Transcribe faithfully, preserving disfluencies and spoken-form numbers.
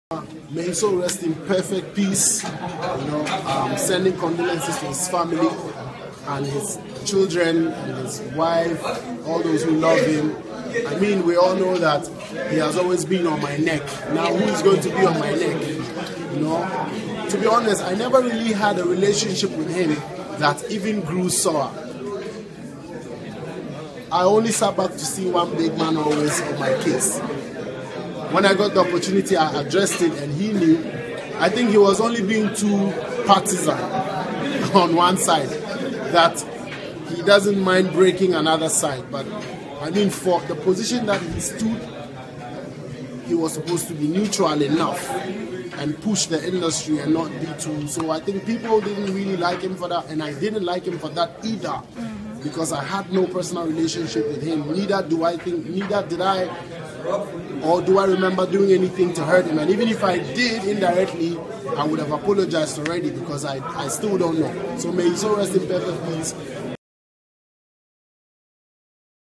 May his soul rest in perfect peace. You know, um, sending condolences to his family and his children and his wife, all those who love him. I mean, we all know that he has always been on my neck. Now, who is going to be on my neck? You know, to be honest, I never really had a relationship with him that even grew sour. I only sat back to see one big man always on my case. When I got the opportunity, I addressed it, and he knew. I think he was only being too partisan on one side, that he doesn't mind breaking another side. But I mean, for the position that he stood, he was supposed to be neutral enough and push the industry and not be too. So I think people didn't really like him for that, and I didn't like him for that either, because I had no personal relationship with him. Neither do I think, neither did I, or do I remember doing anything to hurt him. And even if I did indirectly, I would have apologized already, because I, I still don't know. So may he so rest in perfect peace.